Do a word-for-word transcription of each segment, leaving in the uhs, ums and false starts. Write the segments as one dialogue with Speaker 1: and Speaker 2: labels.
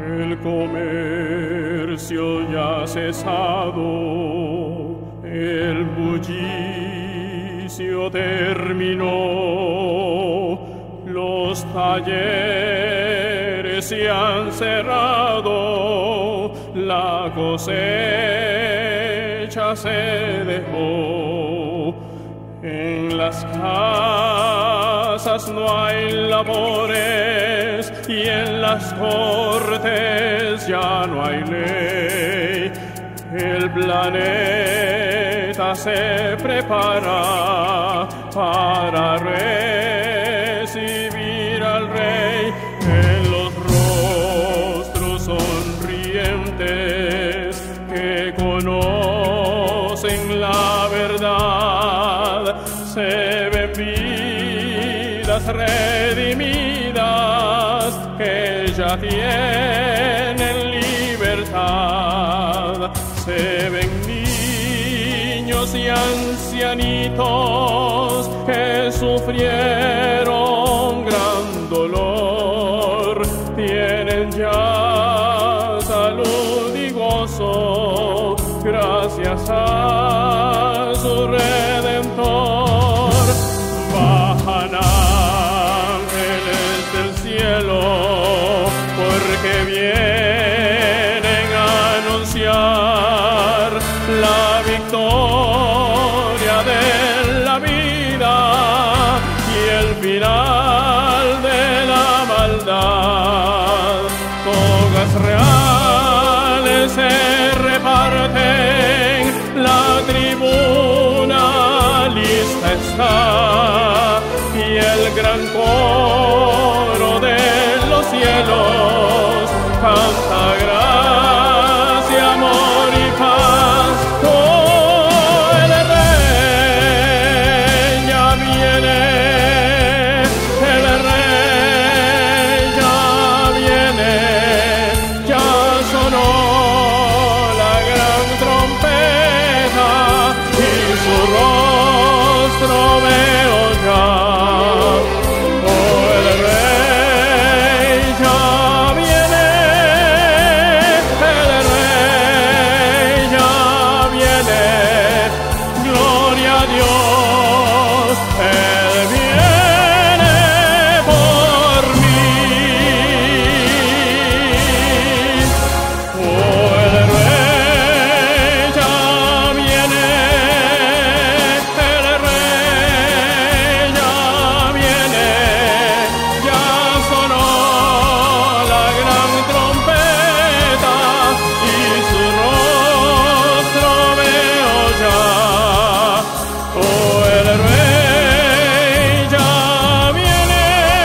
Speaker 1: El comercio ya ha cesado, el bullicio terminó, los talleres se han cerrado, la cosecha se dejó. En las casas no hay labores y en las cortes ya no hay ley. El planeta se prepara para recibir al rey. En los rostros sonrientes que conocen la verdad se ven vidas redimidas que ya tienen libertad. Se ven niños y ancianitos que sufrieron gran dolor, tienen ya salud y gozo gracias a su Redentor. Bajan ángeles del cielo porque vienen a anunciar la victoria de la vida y el final de la maldad. Togas reales se reparten, la tribuna lista está y el gran coro de los cielos canta gracia, amor y paz. Oh, el rey ya viene, el rey ya viene, ya sonó la gran trompeta y su rostro veo ya. Oh, el rey ya viene, el rey ya viene, gloria a Dios, él viene por mí. Oh, el rey ya viene, el rey ya viene, ya sonó la gran trompeta y su rostro veo ya. Oh, el rey ya viene,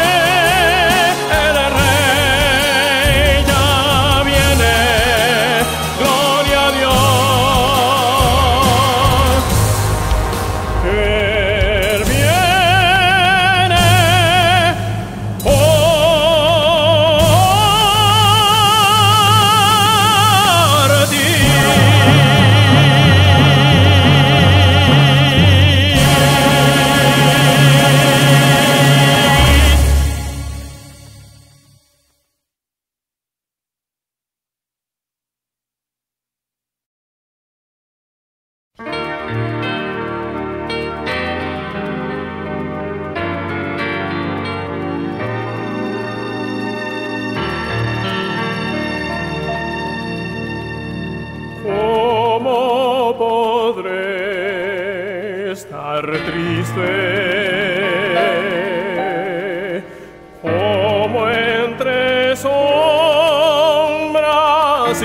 Speaker 1: el rey ya viene, gloria a Dios, él viene por ti. ¿Cómo podré estar triste? Como entre sombras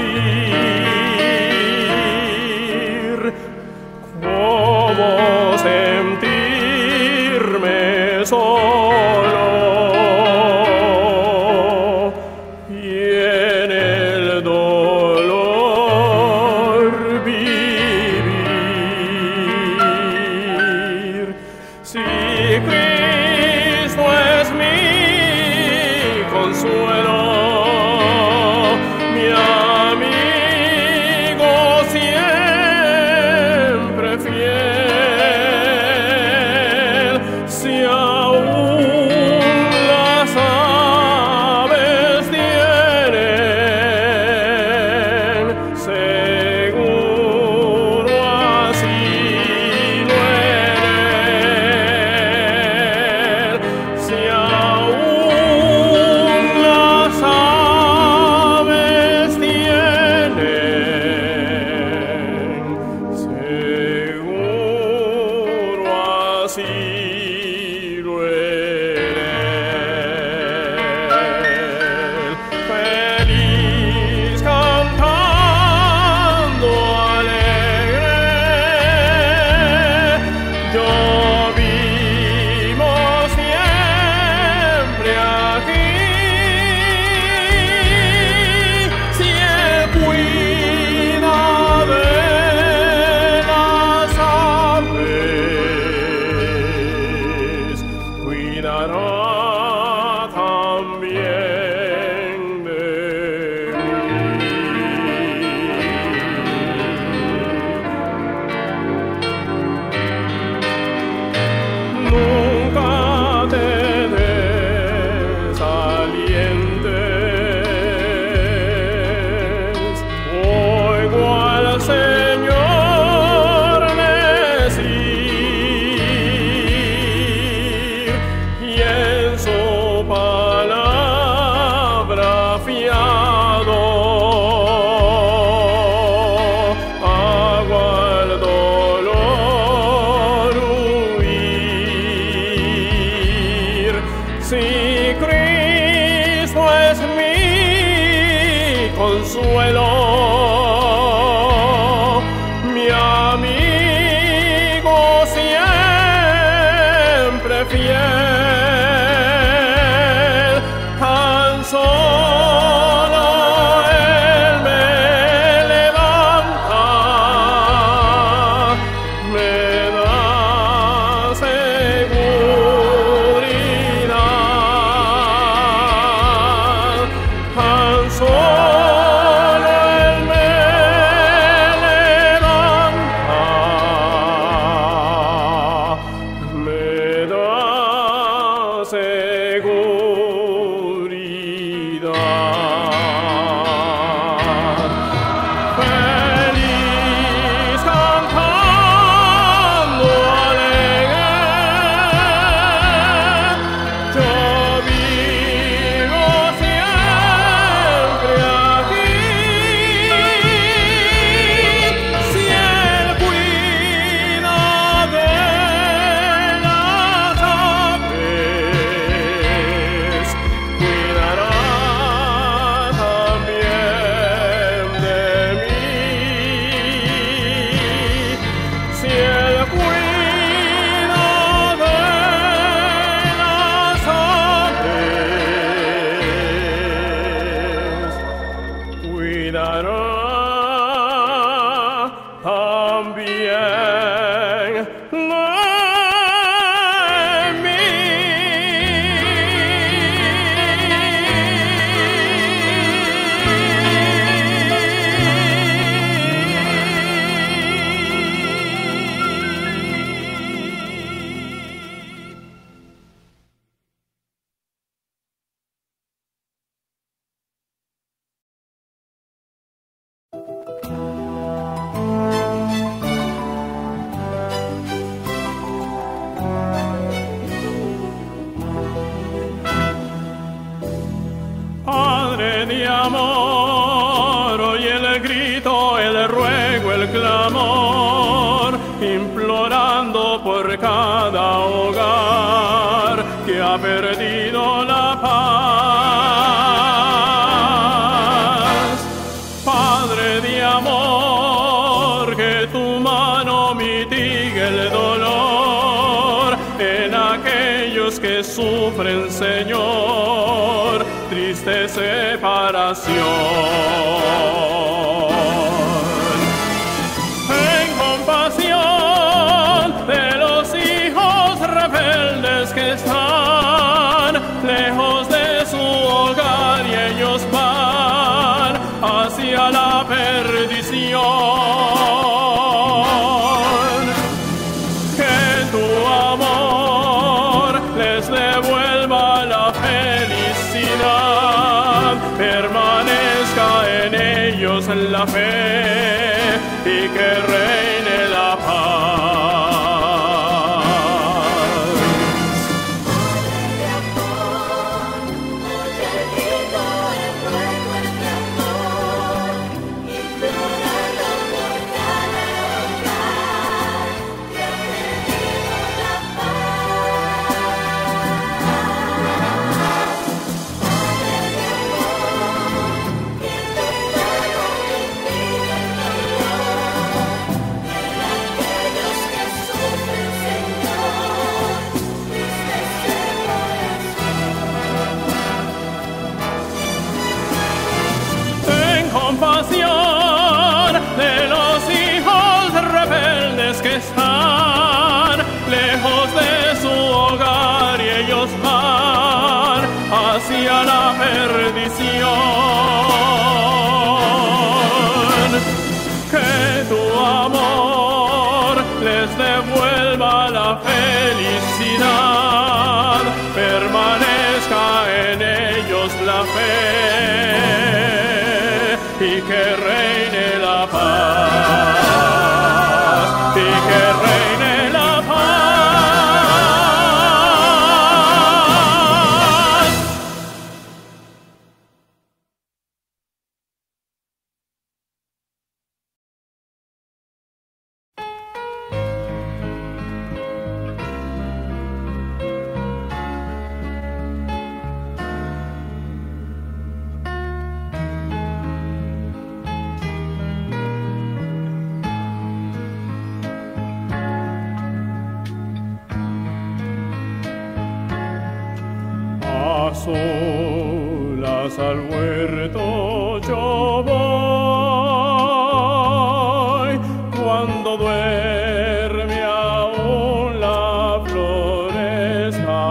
Speaker 1: ir, cómo sentirme solo y en el dolor vivir. Si Cristo es mi consuelo, mi amigo siempre fiel, si aún las aves tienen ardientes. Oigo al Señor decir, y en su palabra fiado hago al dolor huir. Si Cristo es mi consuelo, mi amigo siempre fiel, tan solo Él me levanta, me da seguridad, tan solo Él me levanta, me da seguridad. Feliz cantando alegre, yo vivo siempre aquí. Si Él cuida de las aves, cuidará también de mí. Si Él cuida de las aves, cuidará también de Padre de amor, oye el grito, el ruego, el clamor, implorando por cada hogar que ha perdido la paz. Padre de amor, que tu mano mitigue el dolor en aquellos que sufren, Señor, triste separación. Ten compasión de los hijos rebeldes que están lejos de su hogar y ellos van hacia la perdición. Que tu amor les devuelva la felicidad, permanezca en ellos la fe y que reine la paz. Compasión de los hijos rebeldes que están lejos de su hogar y ellos van hacia la perdición. Que tu amor les devuelva la felicidad, permanezca en ellos la fe y que reine la paz, y que reine la paz. A solas al huerto yo voy, cuando duerme aún la floresta,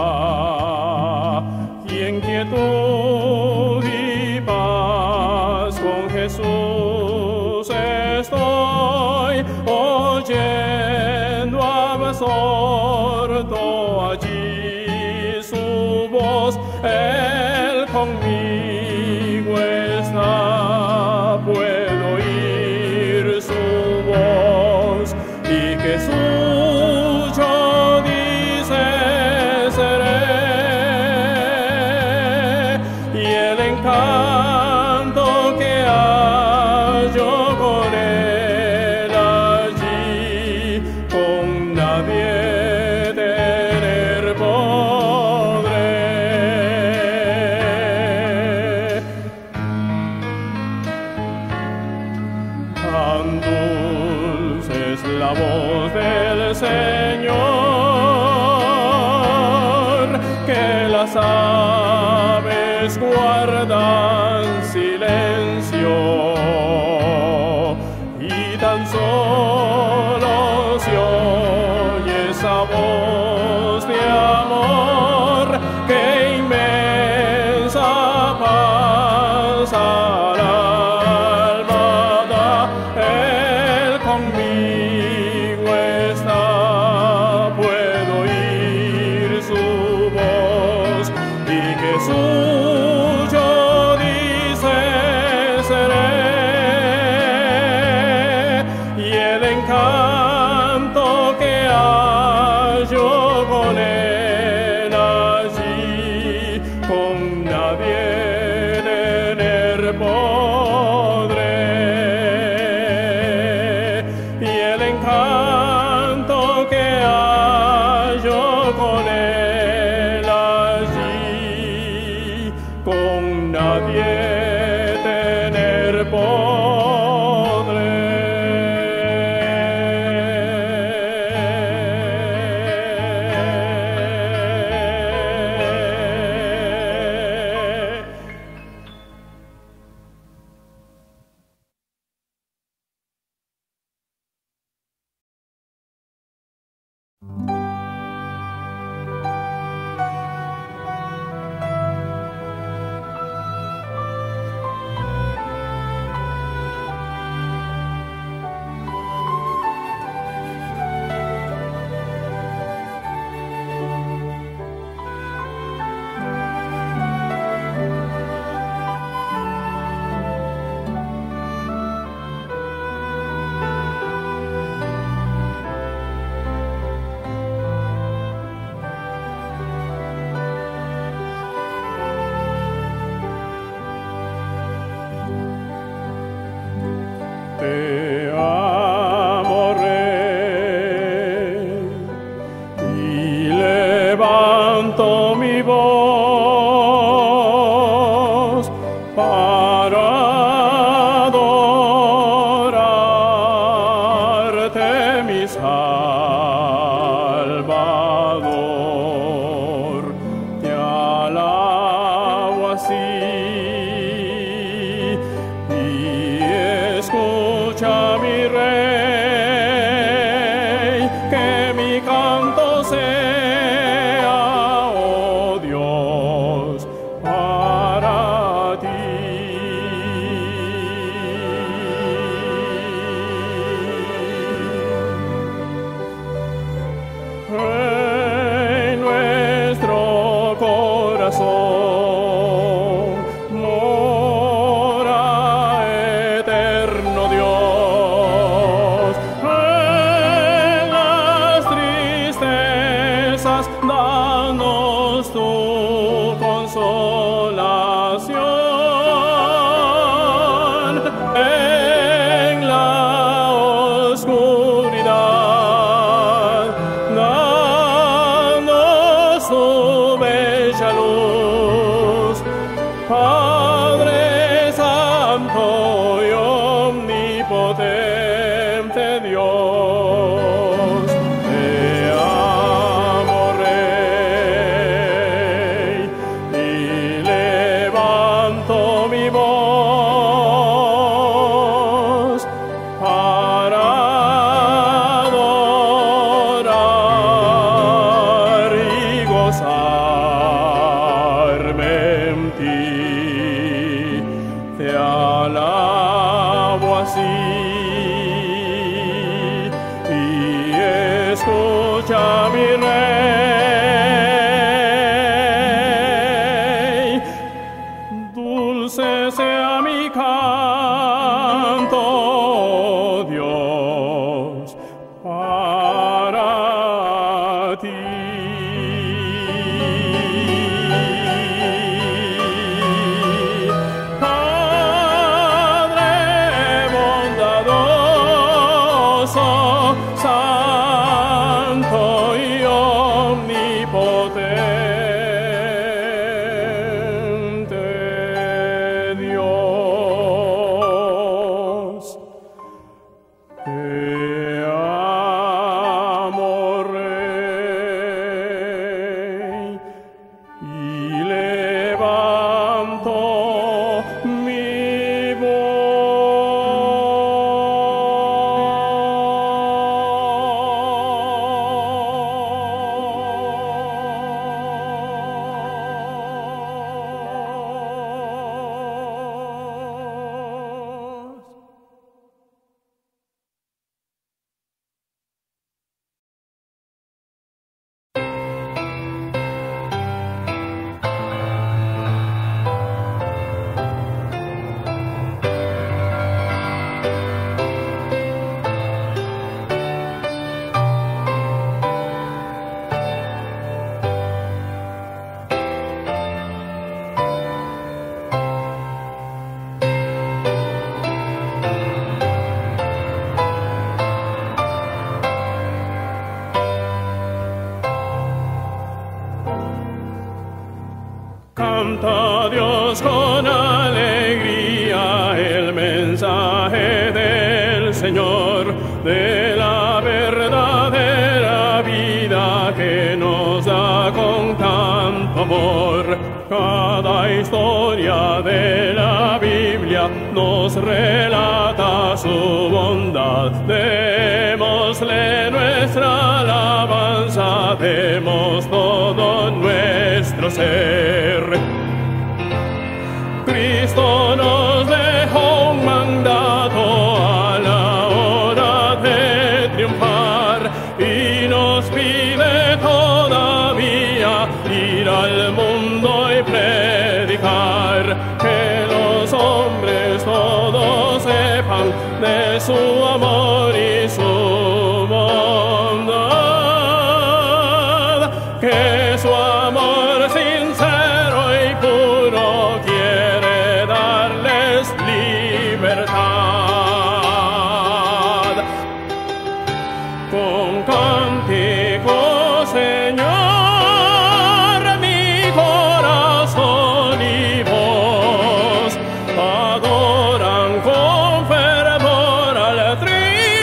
Speaker 1: y en quietud y paz con Jesús estoy, oyendo absorto allí Él conmigo está, puedo oír su voz, y que suyo dice seré, y el encanto que hallo con él allí, con nadie tener podré. Tan dulce es la voz del Señor, que las aves guardan silencio, y tan solo se oye esa voz de amor, que inmensa paz al alma da. Él conmigo está, puedo oír su voz, y que suyo dice seré, y el encanto que hallo con él allí, con nadie tener podré. Y el encanto que hallo con él allí, con nadie tener podré. Te amo, Rey, y levanto mi voz para adorarte, mi Salvador. Te alabo así, escucha, mi Rey, que mi canto sea, oh Dios, para ti. En nuestro corazón Padre Santo y omnipotente Dios, te amo, Rey, y levanto mi voz para adorar y gozarme en ti. Te alabo así y escucha, mi Rey. Dulce sea mi canto, Dios, para ti. Santo y omnipotente Dios, te amo, Rey, y levanto mi voz. Canta Dios con alegría el mensaje del Señor, de la verdadera vida que nos da con tanto amor. Cada historia de la Biblia nos relata su bondad. Démosle nuestra alabanza, demos todo nuestro ser. Cristo nos dejó un mandato a la hora de triunfar y nos pide todavía ir al mundo y predicar, que los hombres todos sepan de su amor y su bondad, que su amor sincero y puro quiere darles libertad. Con cántico, Señor, mi corazón y voz adoran con fervor al Trinitario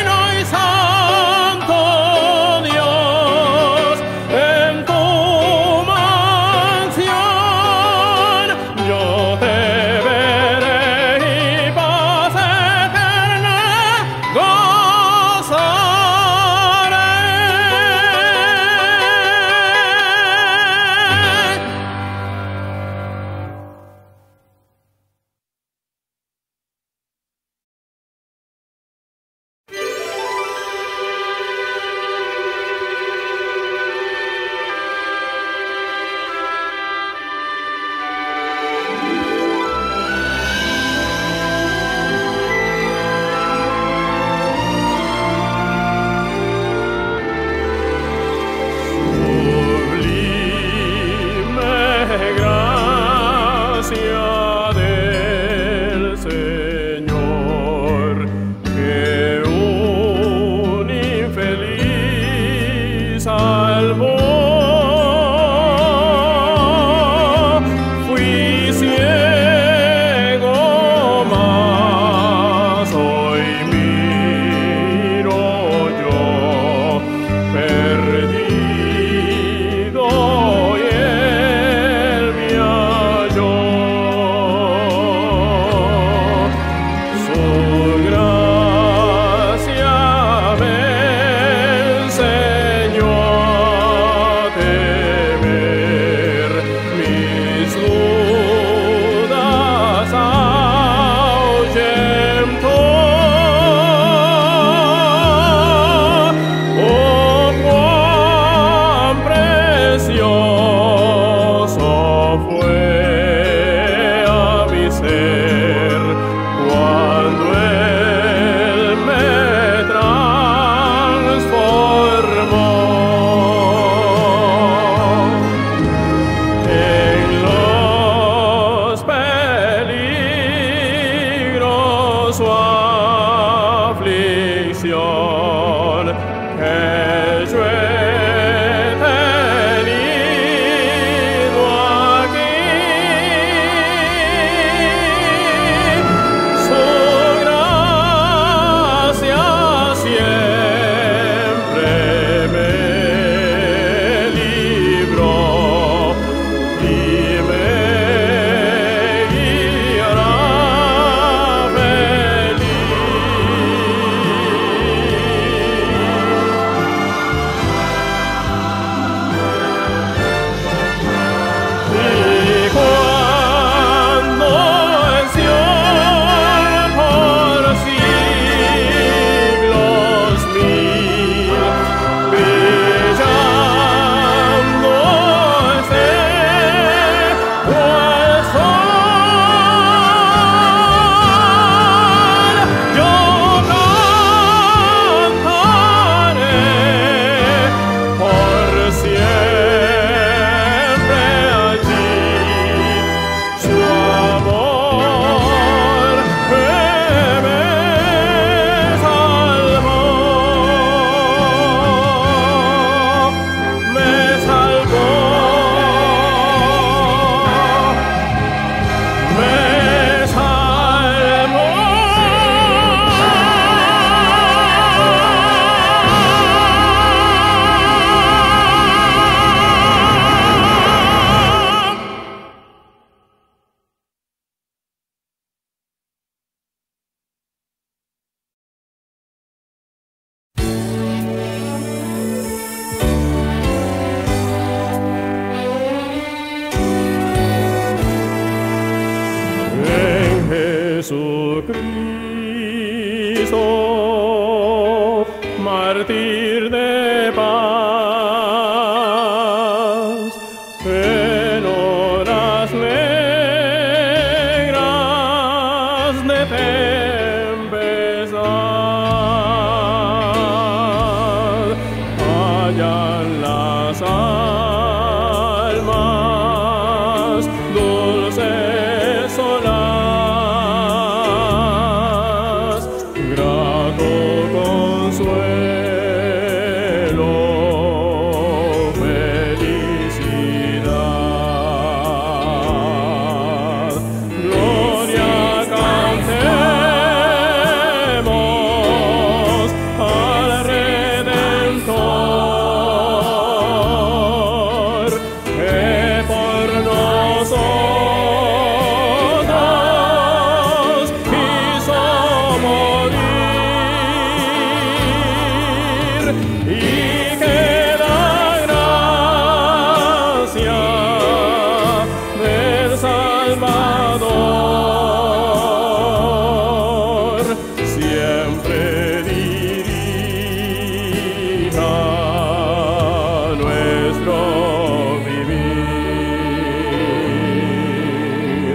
Speaker 1: Jesucristo, mártir de paz, en horas negras de tempestad, hallan las almas dulces solas, grato consuelo, felicidad, gloria cantemos al Redentor, que por nosotros quiso morir y que la gracia del Salvador siempre dirija nuestro vivir.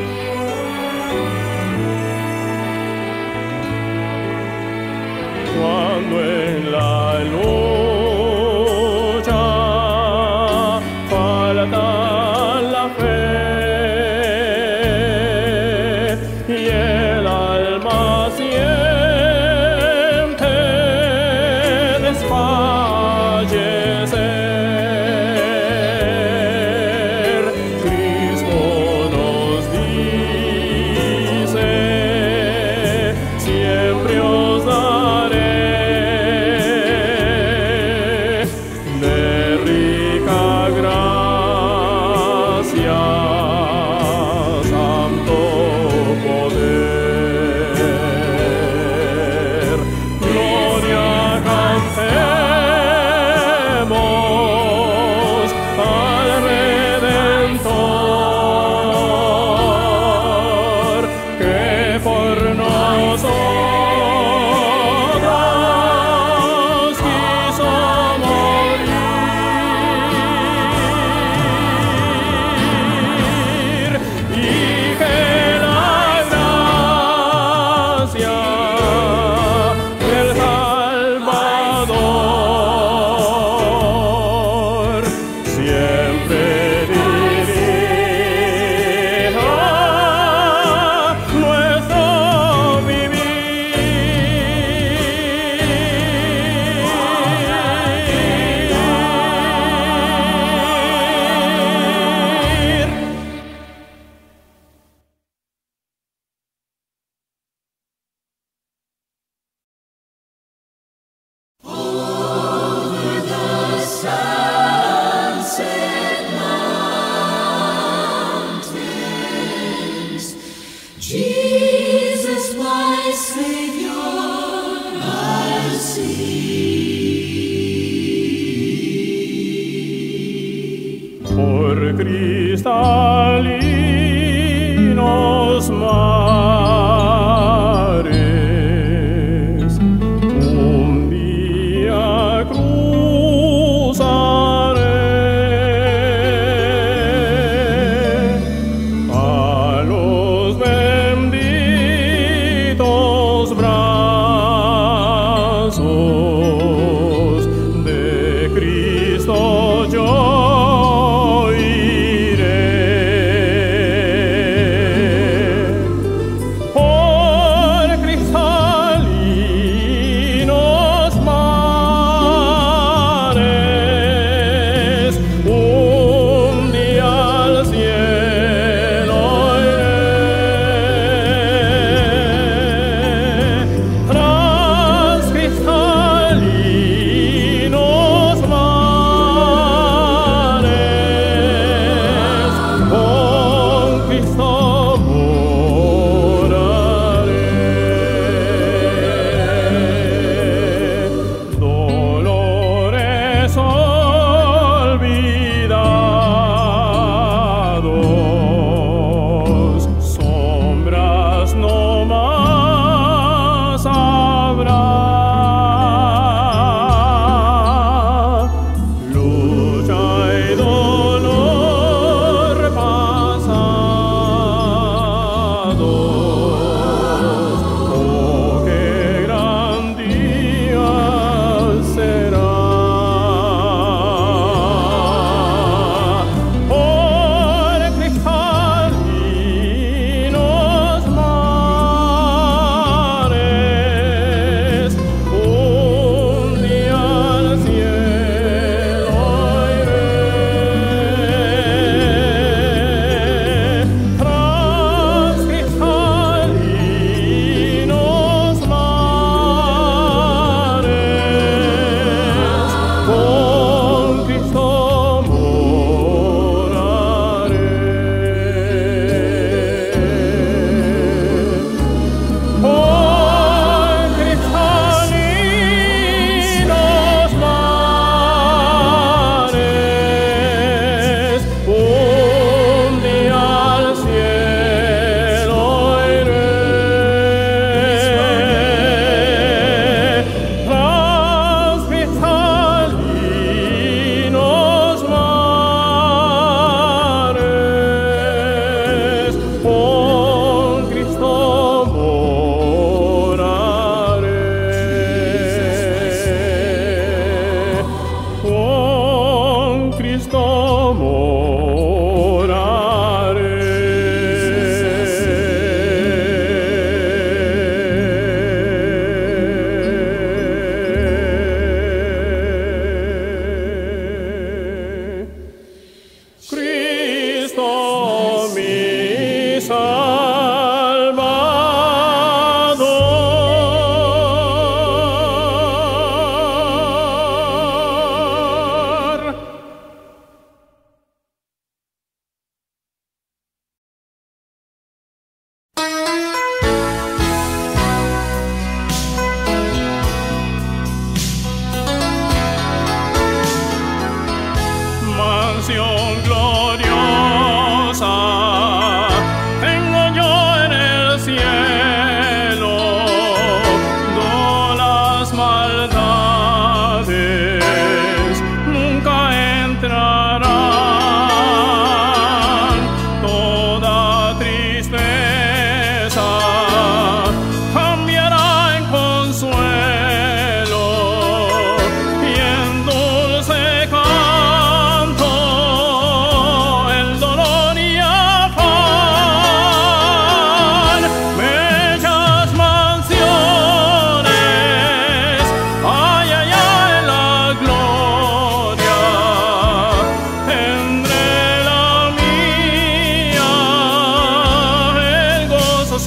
Speaker 1: Cuando en la lucha falta la fe y el alma siente desfallecer, Cristo nos dice: siempre os daré de rica gracia, santo poder. Gloria cantemos al Redentor, que por nosotros quiso morir y que la gracia del Salvador siempre dirija nuestro vivir.
Speaker 2: Jesus, my Savior, I see.
Speaker 1: Por cristalinos mares un día cruzaré a los benditos brazos de Cristo yo iré. Por cristalinos mares un día al cielo iré. Tras cristalinos mares con Cristo moraré. Dolores olvidados, sombras no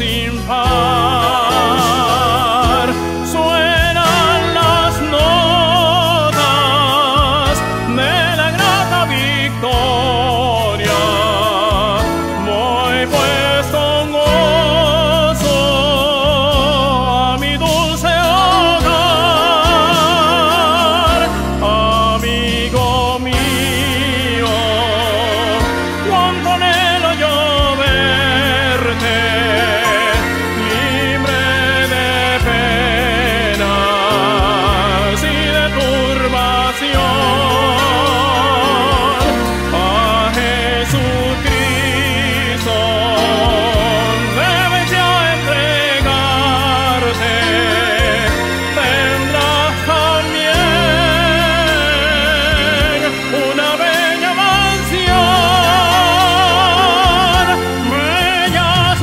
Speaker 1: sin par. Suenan las notas de la grata victoria. Voy pues con gozo a mi dulce hogar. Amigo mío, cuánto anhelo yo verte, libre de penas y de turbación. A Jesucristo debes ya entregarte, tendrás también una bella mansión, bellas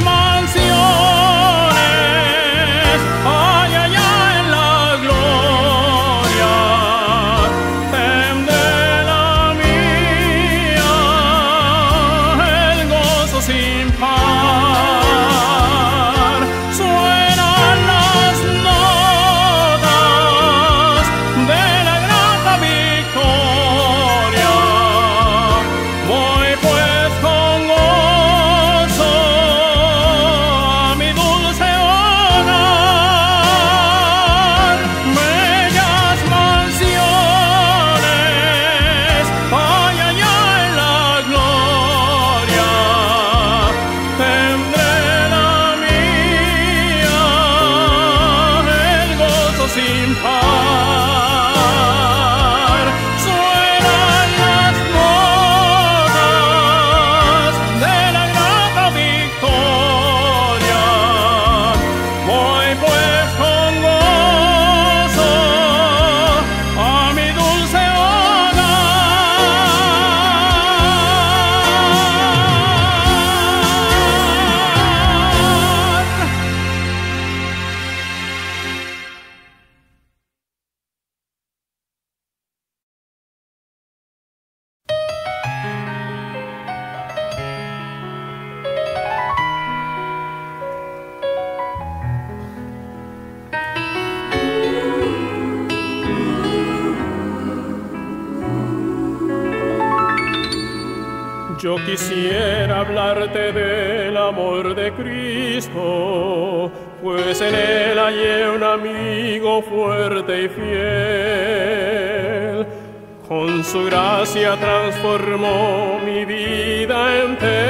Speaker 1: mansiones, ay, allá en la gloria, tendré la mía, el gozo sin par. Suenan las notas de la grata victoria. Voy pues con gozo a mi dulce hogar. Bellas mansiones, ay, allá en la gloria, tendré la mía, el gozo sin par. Suenan las notas de la grata victoria. Voy pues con gozo a mi dulce hogar. Yo quisiera hablarte del amor de Cristo, pues en él hallé un amigo fuerte y fiel. Con su gracia transformó mi vida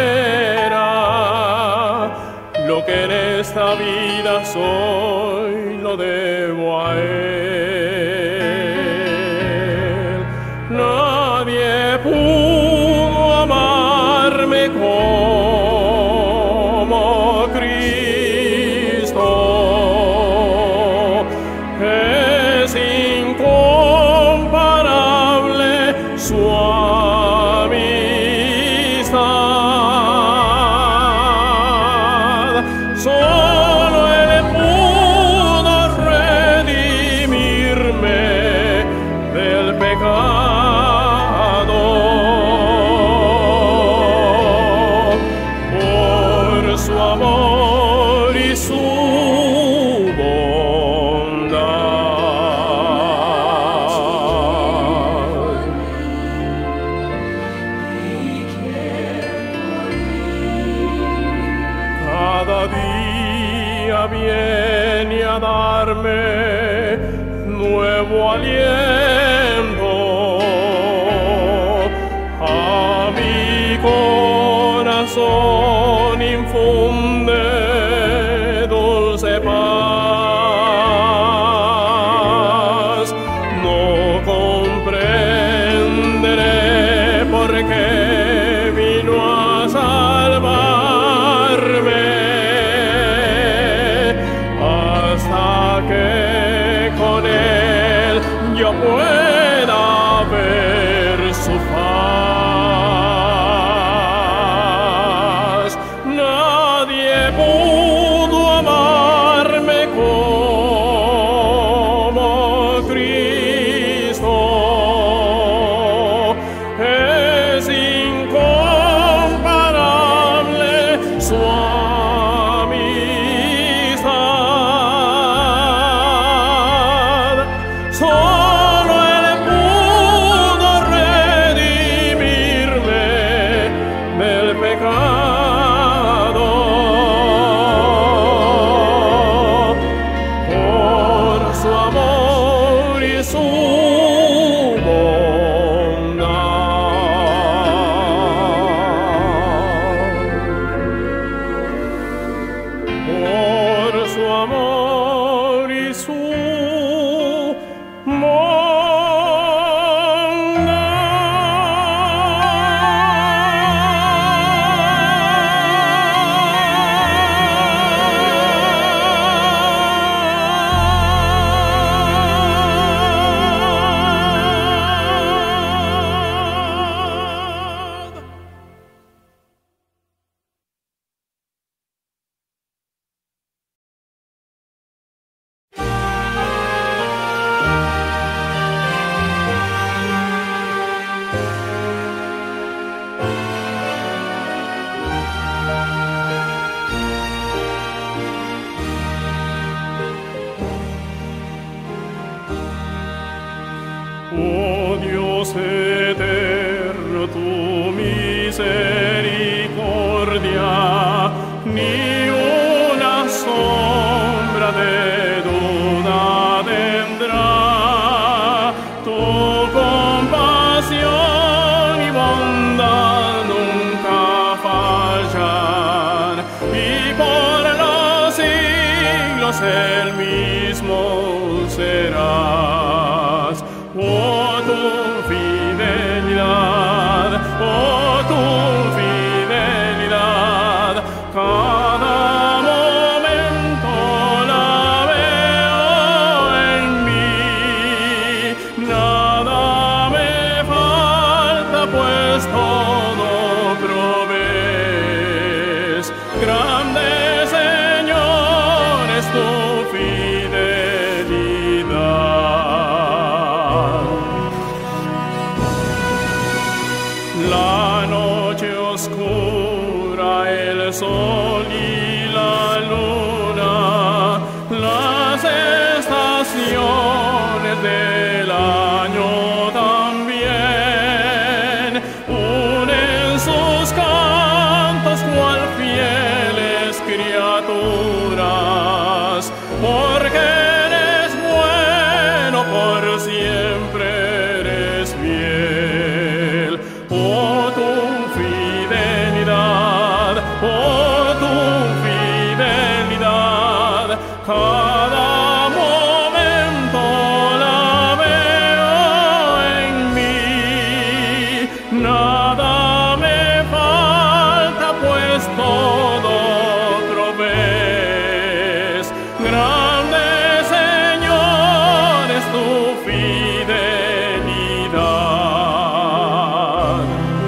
Speaker 1: entera. Lo que en esta vida soy lo debo a él. Nadie pudo amarme como Cristo. Es incomparable su amistad. Solo él pudo redimirme del pecado. Por su amor y su bondad. Cada día viene a darme nuevo aliento. A mi corazón infunde dulce paz. No comprenderé por qué vino a salvarme, hasta que con él yo pueda ver su faz. Nadie pudo amarme por su amor y su Oh Dios eterno, tu misericordia, ni una sombra de duda tendrá. Tu compasión y bondad nunca fallan, y por los siglos el mismo serás. Oh, tu fidelidad, oh, tu fidelidad, cada momento la veo en mí. Nada me falta, pues todo provees. Grande, Señor, es tu fidelidad. La noche oscura, el sol y la luna, las estaciones del año también, unen sus cantos cual fieles criaturas, porque eres bueno, por siempre eres fiel. Oh, tu fidelidad, oh, tu fidelidad, cada momento la veo en mí. Nada me falta, pues todo provees. Grande, Señor, es tu fidelidad.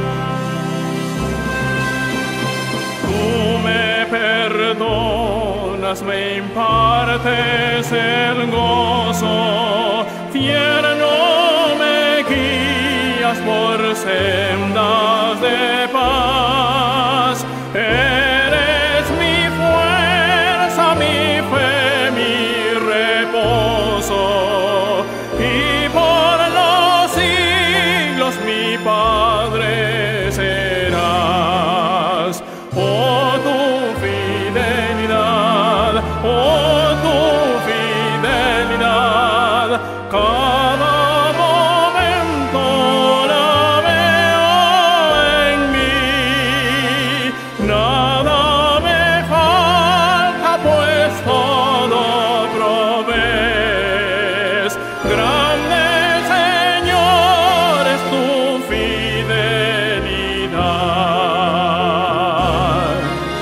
Speaker 1: Tú me perdonas, me impartes el gozo, tierno me guías por sendas de paz. Eres mi fuerza, mi fe, mi reposo, y por los siglos mi Padre serás. Oh, tu fidelidad, oh, tu fidelidad, cada momento la veo en mí. Nada me falta, pues todo provees. Grande, Señor, es tu fidelidad.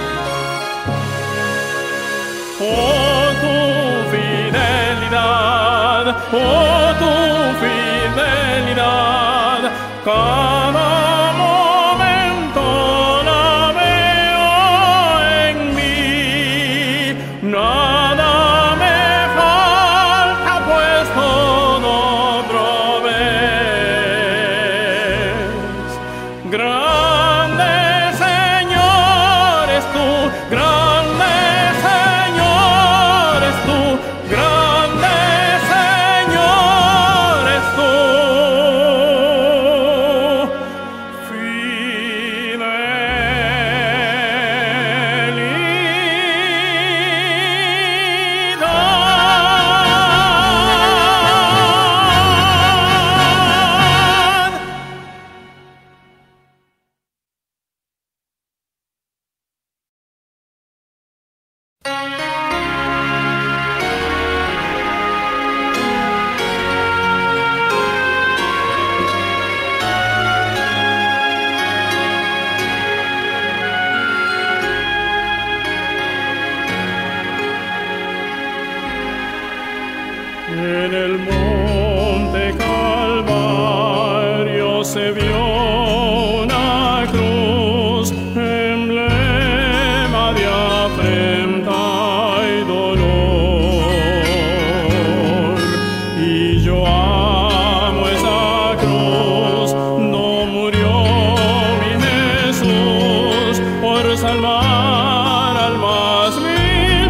Speaker 1: Oh, tu fidelidad, oh, tu fidelidad, cada momento la veo en mí. Nada me falta, pues todo provees. Grande, Señor, es tu grande, Señor, es tu grande, Señor, es tu En el monte Calvario se vio una cruz, emblema de afrenta y dolor. Y yo amo esa cruz, no murió mi Jesús por salvar al más vil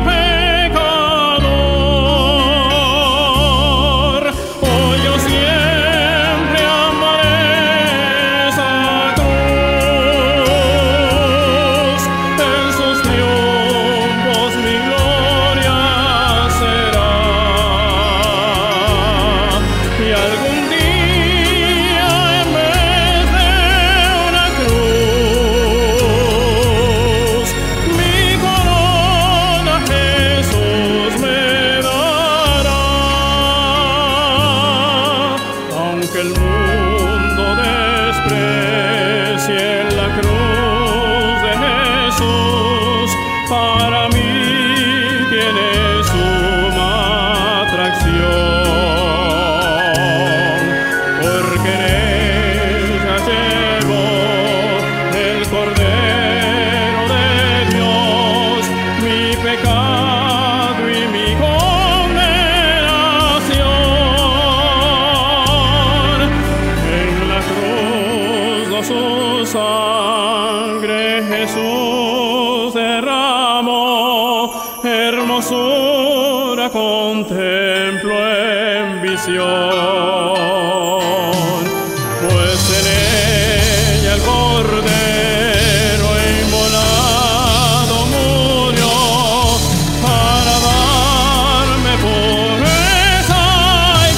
Speaker 1: pecador. Oh, yo siempre amaré esa cruz, en sus triunfos mi gloria será. Y algún día en vez de una cruz, mi corona Jesús me dará. Aunque el mundo desprecie la cruz de Jesús, para mí tiene suma atracción, porque en ella llevo el Cordero de Dios, mi pecado y mi condenación. En la cruz de su sangre Jesús derramó, hermosura contemplo en visión, pues en ella el Cordero inmolado murió para darme pureza y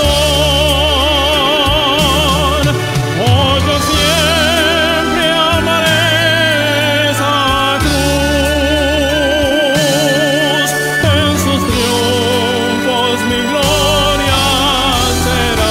Speaker 1: perdón. Oh, yo siempre amaré esa cruz, en sus triunfos mi gloria será.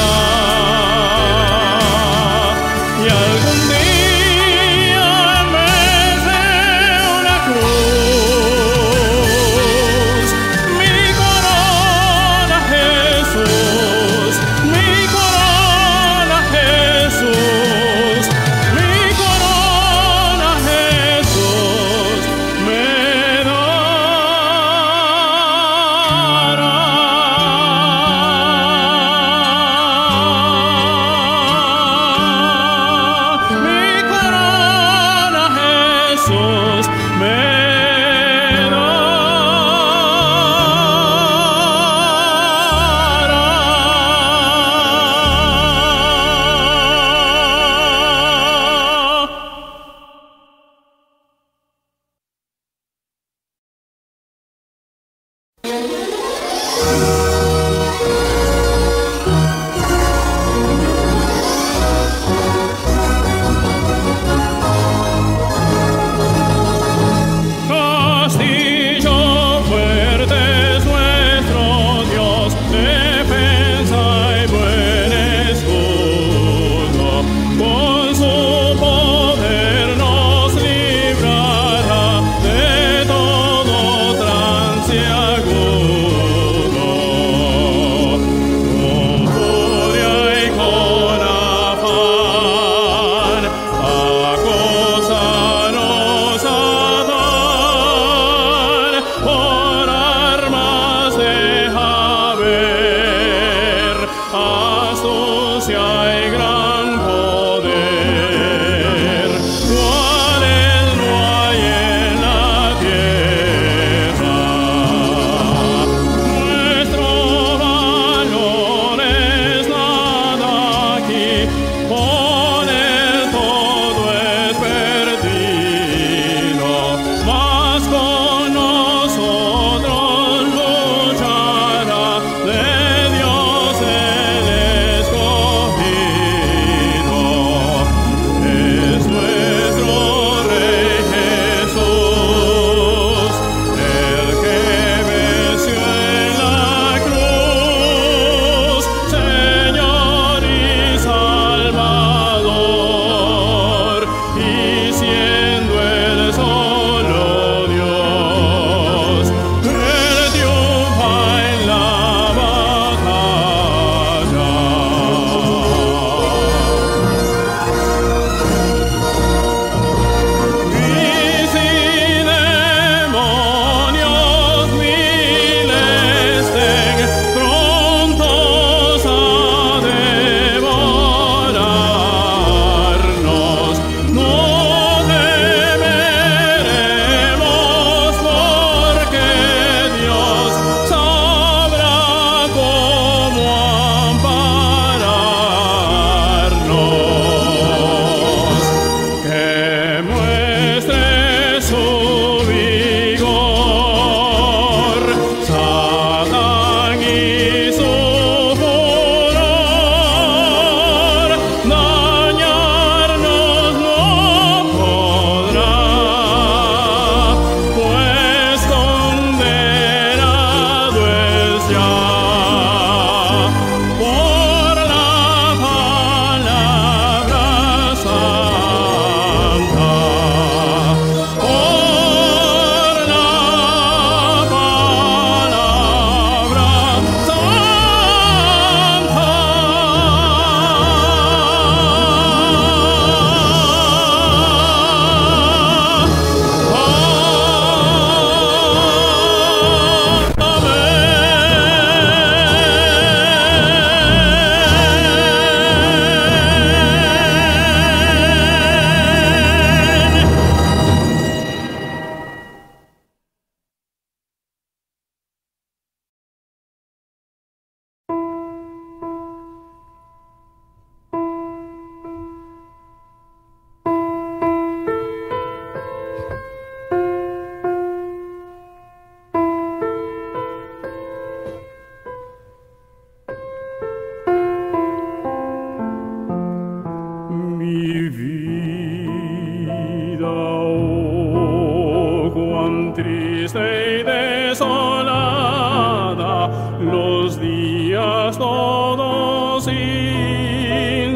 Speaker 1: triste y desolada, los días todos sin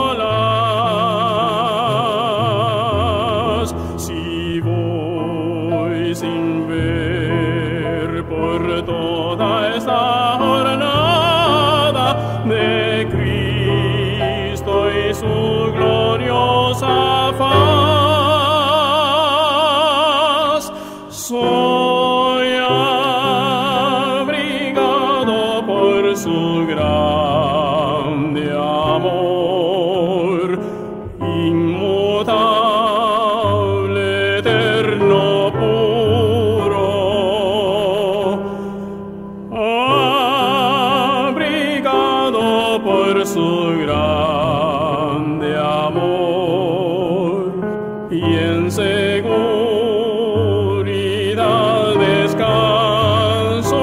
Speaker 1: solaz. Si voy sin ver por toda esta jornada de Cristo y su gloriosa faz, soy abrigado por su grande amor, inmutable, eterno, puro, abrigado por su grande amor, y en seguridad descanso,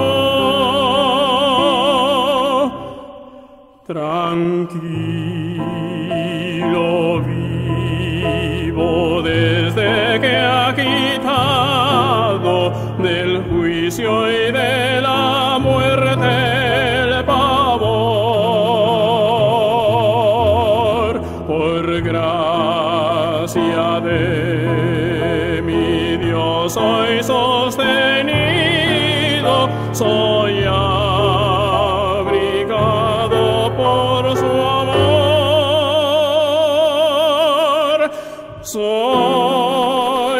Speaker 1: tranquilo vivo desde que ha quitado del juicio y de la muerte el pavor. Por gracia de mi Dios soy sostenido, soy abrigado por su amor, soy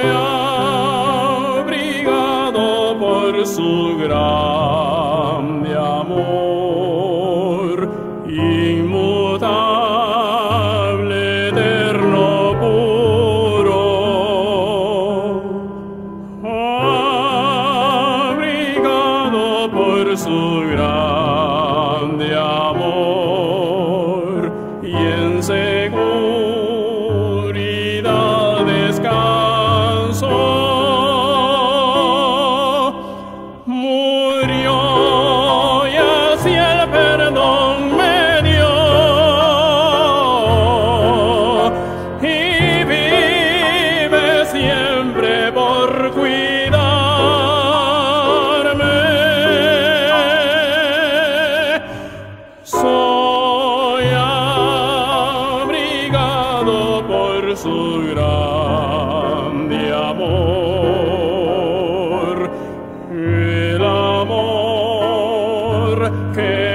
Speaker 1: abrigado por su grande amor, inmutable, eterno, puro, abrigado por su grande amor, y en seguridad descanso. Murió y así el perdón me dio, y vive siempre por cuidarme. Soy abrigado por su grande amor, el amor que